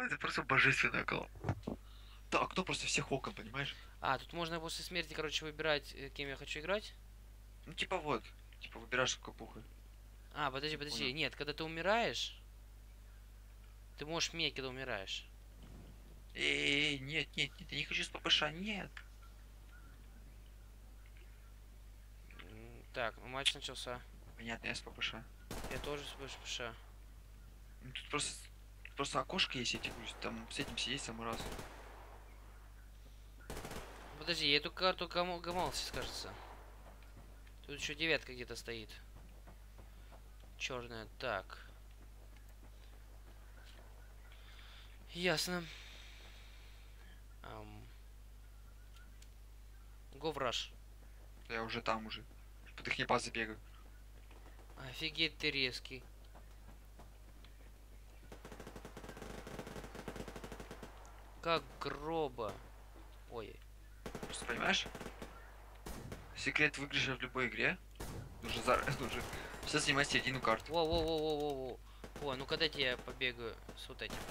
Это просто божественная голова. Да, окно просто всех окон, понимаешь? А, тут можно после смерти, короче, выбирать, кем я хочу играть. Ну, типа вот. Типа выбираешь капуху. А, подожди, Не понял. подожди. Нет, когда ты умираешь, ты можешь менять, когда умираешь. Эй, нет, нет, нет, я не хочу с ППШ, нет. Так, матч начался. Понятно, я с ППШ. Я тоже с ПШ. Ну, тут просто окошко есть, я тебе говорю, там с этим сидеть самый раз. Подожди, я эту карту гамался, кажется. Тут еще девятка где-то стоит. Черная. Так. Ясно. Go в rush. Я уже там уже. Под их не базы бегаю. Офигеть ты резкий. Как гроба. Ой. Просто понимаешь? Секрет выигрыша в любой игре. Нужно все занимать середину карты. Воу-воу-воу-воу-воу. О, ну когда я побегаю с вот этим.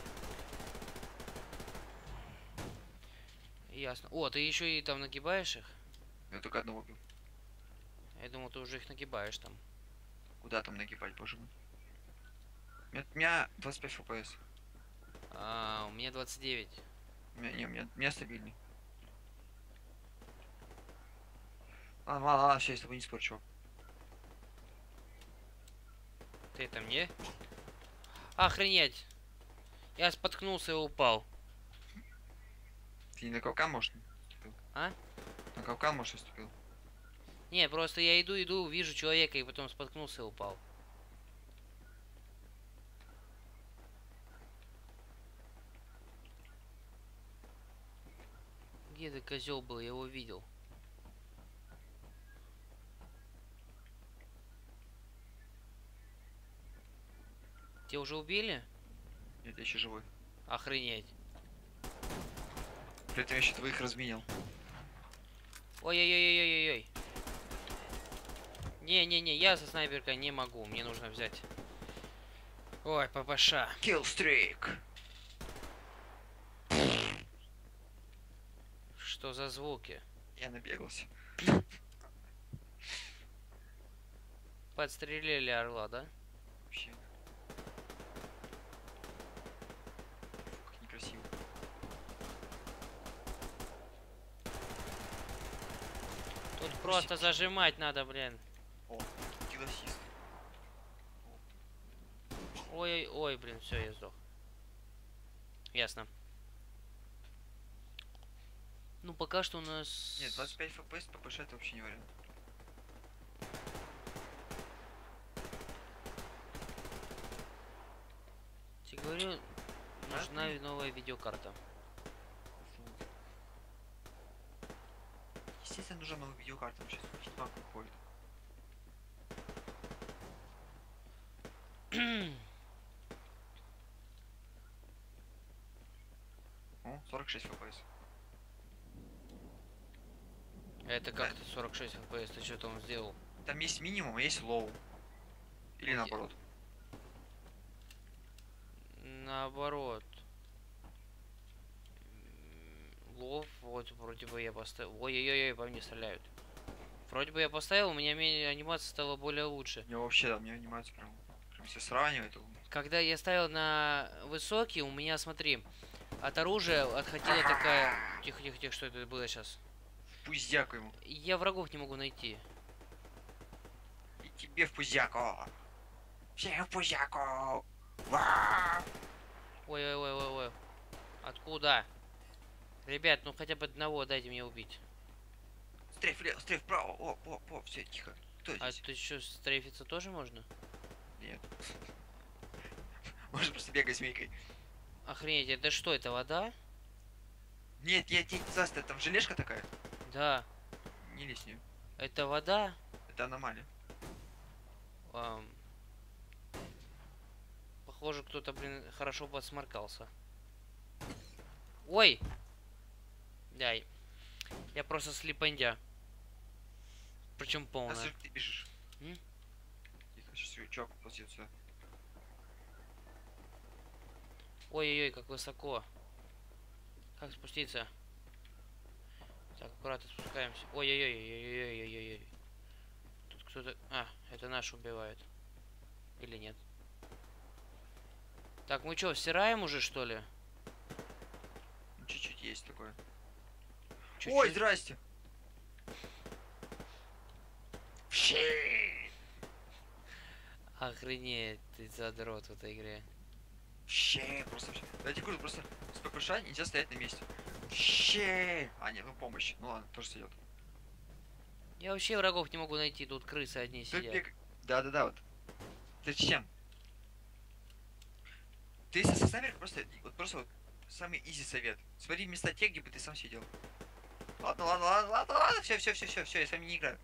Ясно. О, ты еще и там нагибаешь их? Я только одного убил. Я думал, ты уже их нагибаешь там. Куда там нагибать, боже мой? У меня 25 FPS. А, у меня 29. У меня стабильный. Ладно, ладно, ладно, все, я с тобой не спорю, чувак. Ты это мне? Охренеть! Я споткнулся и упал. Ты не на капкан, может, наступил? А? На капкан, может, наступил? Не, просто я иду, вижу человека и потом споткнулся и упал. Где ты, козел, был? Я его видел. Тебя уже убили? Нет, я еще живой. Охренеть. При этом я еще двоих разменял. Ой-ой-ой-ой-ой-ой. Не-не-не, я со снайперкой не могу. Мне нужно взять. Ой, папаша. Киллстрик! Что за звуки? Я набегался. Подстрелили орла, да? Вообще. Фу, как некрасиво. Тут просто зажимать надо, блин. О, киллассист. Ой-ой-ой, блин, все, я сдох. Ясно. Ну, пока что у нас... Нет, 25 FPS ППШ это вообще не вариант. Я говорю, Да, нужна новая видеокарта. Естественно, нужна новая видеокарта. Сейчас Хитмак выходит. О, 46 FPS. Это как-то 46 FPS, ты что там сделал? Там есть минимум, а есть лоу. Или Окей. наоборот. Наоборот. Лов, вот вроде бы я поставил. Ой-ой-ой, по мне стреляют. Вроде бы я поставил, у меня анимация стала более лучше. У него вообще, да, мне анимация прям все сравнивает. Когда я ставил на высокий, у меня, смотри, от оружия отходила такая... Тихо-тихо-тихо, что это было сейчас? Пуздяку ему. Я врагов не могу найти. И тебе в пуздяку. Всем в пуздяку. Ой-ой-ой-ой-ой. Откуда? Ребят, ну хотя бы одного дайте мне убить. Стрейф влево, стрейф вправо. О, все, тихо. Кто А здесь? тут еще стрейфиться тоже можно? Нет. Может просто бегать змейкой. Охренеть, это что, это вода? Нет, я тебе не заставил, там желешка такая. Да. Не лезь с нее. Это вода? Это аномалия. Ам, Похоже, кто-то, блин, хорошо подсморкался. Ой! Да, я просто слепандя. Причем А полная. слушай, ты бежишь. М? Тихо, сейчас чувак ползет сюда. Ой-ой-ой, как высоко. Как спуститься? Так, аккуратно спускаемся. Ой-ой-ой-ой-ой-ой-ой-ой. Тут кто-то... А, это наш убивает. Или нет? Так, мы что, всираем уже, что ли? Ну, чуть-чуть есть такое. Чуть-чуть. Ой, здрасте. Щи. Охренеть, ты задрот в этой игре. Щи. Просто вообще. Дайте круто, просто с ППШ нельзя стоять на месте. Щи. А, нет, ну помощь. Ну ладно, тоже сойдет. Я вообще врагов не могу найти, тут крысы одни Тут сидят. бег... Да-да-да, вот. Зачем? Ты если со снайперкой просто вот самый изи совет. Смотри места те, где бы ты сам сидел. Ладно, ладно, ладно, ладно, ладно, все, я с вами не играю.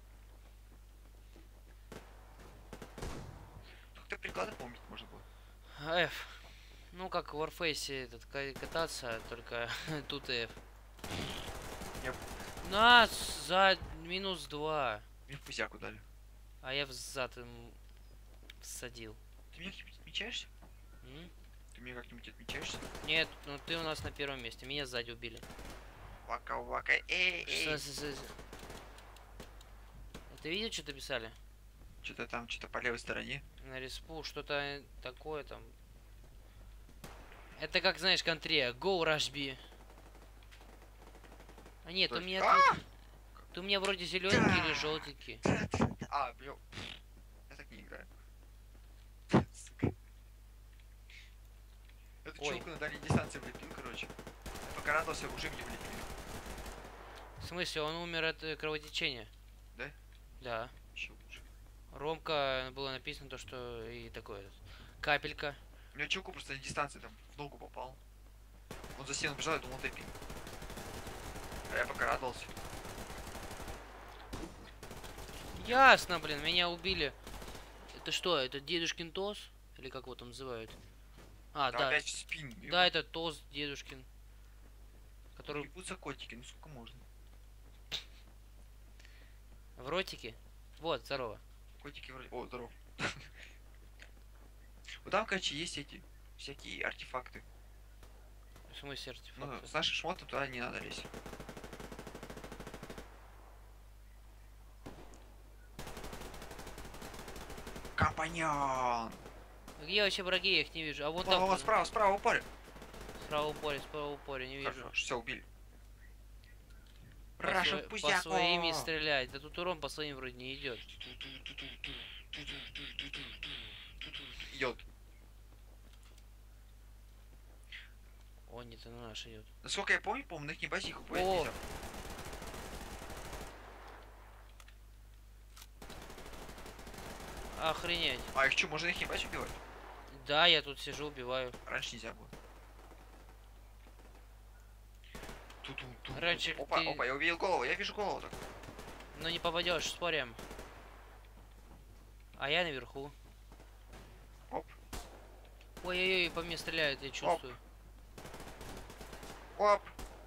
Как-то приклады помнить можно было. F. Ну, как в Warface этот кататься, только тут F. Я... Нас за -2. Мне пузяку дали. А я взад им всадил. Ты меня как-нибудь отмечаешься? М? Ты меня как-нибудь отмечаешься? Нет, ну ты у нас на первом месте. Меня сзади убили. Вака-вака, эй. Ты видел, что-то писали? Что-то там, что-то по левой стороне. На респу, что-то такое там. Это как, знаешь, контре. Go Rush B. А нет, у меня тут... Ты у меня вроде зелененький или желтенький. А, блё. Я так не играю. Сука. Эту Ой. челку на дальней дистанции влепил, короче. Пока радовался, уже мне влепили. В смысле, он умер от кровотечения? Да? Да. Еще лучше. Ромка было написано то, что и такое. Капелька. У меня челку просто на дистанции там в ногу попал. Он за стену бежал, я думал, топил. А я пока радовался. Ясно, блин, меня убили. Это что, это дедушкин ТОС? Или как его там называют? А, Да, да. опять в спину. Да, это ТОС дедушкин. Который Ебутся котики, ну сколько можно? в ротике. Вот, здорово. Котики вроде... О, здоров. Вот там, короче, есть эти всякие артефакты. В смысле Ну, артефакты? с нашим шмотом туда не надо лезть. Компаньон! Где вообще враги? Я их не вижу. А вот Вон, там. вон, справа, упали. Справа упоре, не вижу. Хорошо, все, убили. По, Рашен по пузяко! своими стрелять. Да тут урон по своим вроде не идет. Идет. О, нет, это наш идет. Насколько я помню, по-моему, на их не базе их убивать О! нельзя. Охренеть. А их что, можно их не базе убивать? Да, я тут сижу, убиваю. Раньше нельзя было. Раньше Опа, ты- опа, я увидел голову, я вижу голову так. Но не попадешь, спорим. А я наверху. Оп, Ой-ой-ой, по мне стреляют, я чувствую. оп.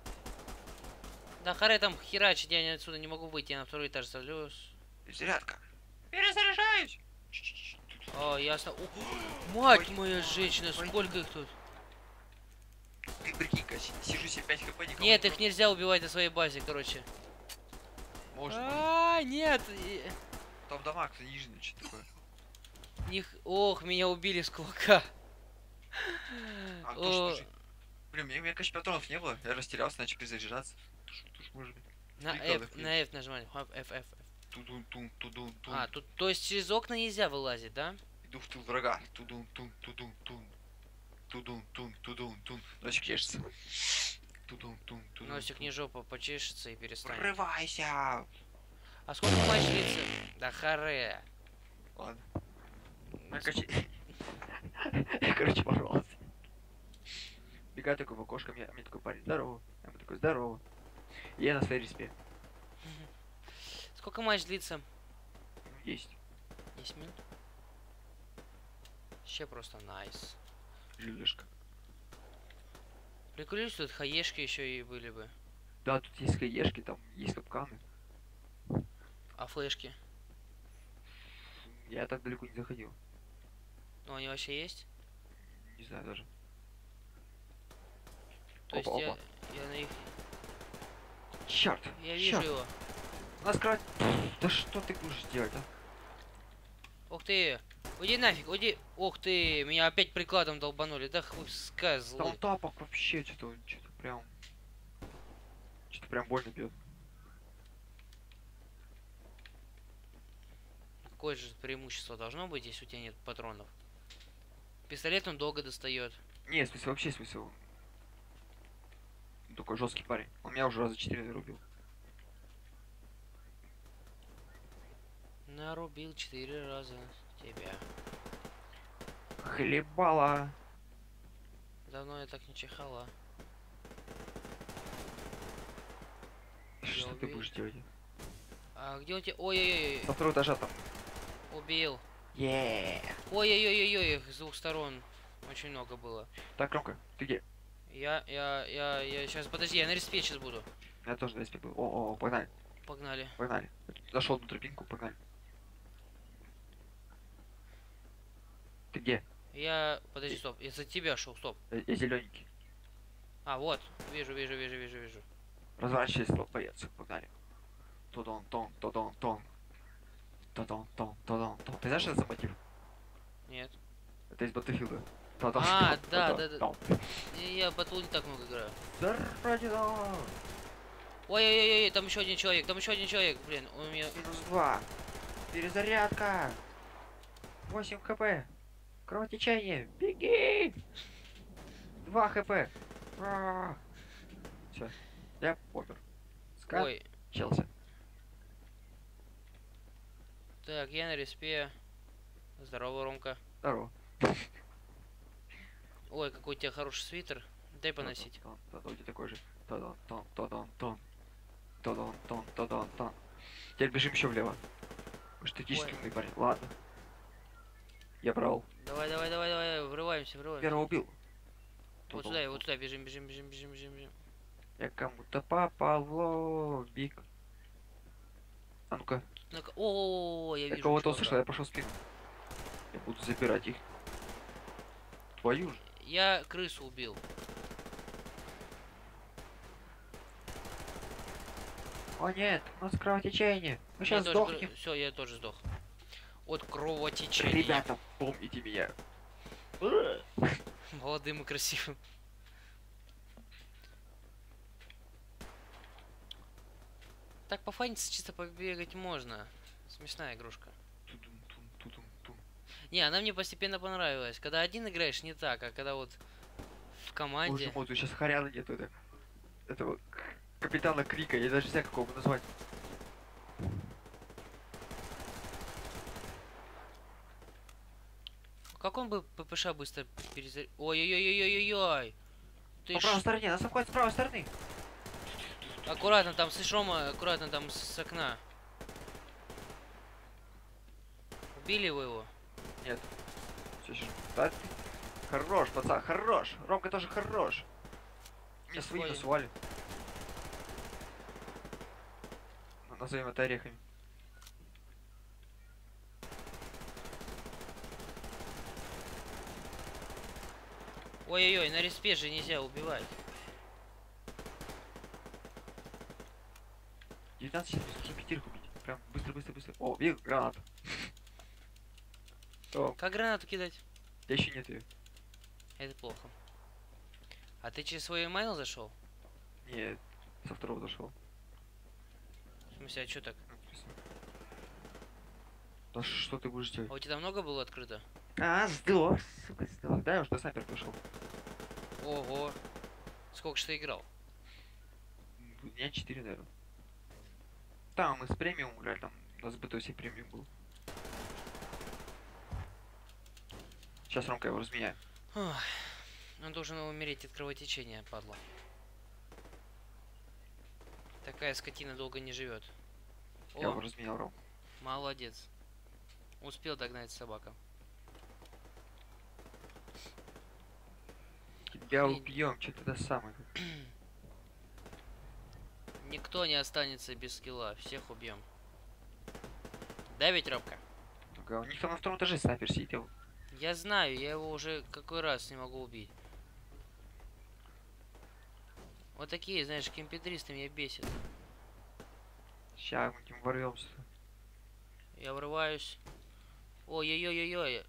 Да харе там херачить, я отсюда не могу выйти, я на второй этаж залез. Зарядка. Перезаряжаюсь. О, ясно. Мать Ой. моя женщина, Ой. сколько их тут? Ты прикинь-ка, сижу себе 5 хп, никого Нет, не их нельзя убивать на своей базе, короче. Можно. А, нет. Там дома, кто нижний, что такое. Ох, меня убили с кулака. А, О, тоже. Блин, мне, конечно, патронов не было. Я растерялся, начал перезаряжаться. Туш, может быть. На приколы, F, на F нажимай. F. Тудун-тун. А, тут, то есть через окна нельзя вылазить, да? Иду в тыл врага. Тудун-тун. Носик чешется. Тудун. Носик не жопа почешется и перестанет. Врывайся! А сколько матч длится? Да харе. Ладно. Я, короче, порвался. Бегаю такой в окошко, мне такой парень, здорово. Я ему такой, здорово. И я на своей респе. Сколько матч длится? Есть. 10 минут. Вообще просто найс. Желешка. Приколюсь, тут хаешки еще и были бы. Да, тут есть хаешки, там есть капканы. А флешки? Я так далеко не заходил. Ну они вообще есть? Не знаю даже. То есть Опа, опа. я на их... Черт! Я вижу его. Нас кровать. Да что ты будешь делать, а? Ух ты! Уйди нафиг, уйди! Ух ты! Меня опять прикладом долбанули. Да хуй Да злой. он тапок вообще что-то прям. Что-то прям больно бьет. Какое же преимущество должно быть, если у тебя нет патронов? Пистолет он долго достает. Не, в смысле, вообще смысл. Он такой жесткий парень. Он меня уже раза 4 зарубил. Нарубил 4 раза тебя. Хлебала. Давно я так не чихала. Что ты убил. будешь делать? А где он тебя? Ой-ой-ой. Со второго этажа там. Убил. Еее. Ой-ой-ой-ой, их с двух сторон. Очень много было. Так, Ромка, ты где? Я сейчас, подожди, я на респе сейчас буду. Я тоже на SP был. О, погнали, Погнали. погнали. Зашел на тропинку, погнали. Ты где? Подожди, стоп, я за тебя шел, стоп. Я зелененький. А, вот, вижу. Разворачивайся, боец. Погнали. Тодон, тодон, тон. Тодон, тодон. Ты знаешь, что это за мотив? Нет. Это из Battlefield. Тодон, А, тон, да. тодон, тон. Я Батл не так много играю. Зарадина! Ой-ой-ой, там еще один человек, блин, у меня... -2. Перезарядка. 8 хп. Кровотечение. Беги. 2 хп. Все. Я помер. Ой, Скачался. так, я на респе. Здорово, Ромка. Здорово. Ой, какой у тебя хороший свитер. Дай поносить. У тебя такой же. Тодон, тодон, тон. Тодон, тон. Теперь бежим еще влево. Вы что, технически умный парень. Ладно. Я брал. Давай, врываемся. Первого убил. Вот сюда, бежим. Я кому-то попал в лобик. А ну-ка. О, я Я вижу. кого-то чувака. услышал, я пошел в спину. Я буду забирать их. Твою же. Я крысу убил. О нет, у нас кровотечение. Мы сейчас сдохнем. Все, я тоже сдох. От кровотечения. Ребята, помните меня. Молодым и красивым. Так пофаниться чисто побегать можно. Смешная игрушка. Тудум-тум. Не, она мне постепенно понравилась. Когда один играешь, не так, а когда вот в команде. Боже мой, тут сейчас Харяна нету этого капитана Крика, я даже не знаю, как его назвать. Как он бы ППШ быстро перезарядил? Ой-ой-ой-ой-ой-ой! Ты По правой стороне, нас обходит с правой стороны. Аккуратно там, слышь, Рома, аккуратно там с окна. Убили вы его? Нет. Все, сейчас. Да, ты... Хорош, пацан, хорош. Ромка тоже хорош. Мне свои Ой. насували. Назовем это орехами. Ой-ой-ой, на респе же нельзя убивать. 19 сейчас нужно пятерых убить. Прям быстро. О, видел, гранат. О, Как гранату кидать? я еще нет ее. Это плохо. А ты через свой email зашел? Нет, со второго зашел. В смысле, а что так? Да что ты будешь делать? А у тебя много было открыто? А, сдох, сука, сдох. Да, я уже до снайпер пришел. Ого. Сколько ж ты играл? У меня 4, наверное. Там мы с премиум играли, там у нас БТО премиум был. Сейчас Ромка его разменяю. Ох, он должен умереть от кровотечения, падла. Такая скотина долго не живет. Я его О, разменял, Ром. молодец. Успел догнать собака. Тебя убьем, что ты до самое. Никто не останется без скилла, всех убьем. Да ведь, Робка? У них там на втором этаже снайпер сидел. Я знаю, я его уже какой раз не могу убить. Вот такие, знаешь, кемпедристы меня бесят. Сейчас мы к ним ворвемся. Я врываюсь. Ой-ой-ой-ой-ой.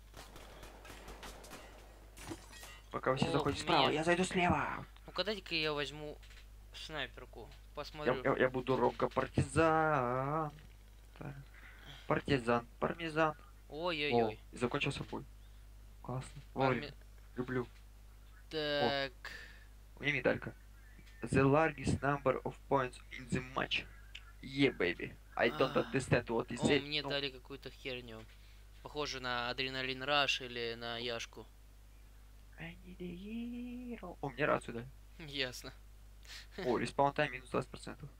Пока вы все О, заходите справа, меня. я зайду слева. Ну-ка дайте-ка я возьму снайперку. Я, Посмотрю. я буду робко партизан. Партизан, пармезан. О, Ой-ой-ой. и закончился бой. Классно. Парме... Вовремя. Люблю. О, Так. у меня медалька. The largest number of points in the match. Yeah, baby. I don't А. understand what is О, it. мне Ну, дали какую-то херню. Похоже на адреналин раш или на яшку. I need a hero. О, мне рацию дали. Ясно. О, респаун тайм минус 20%.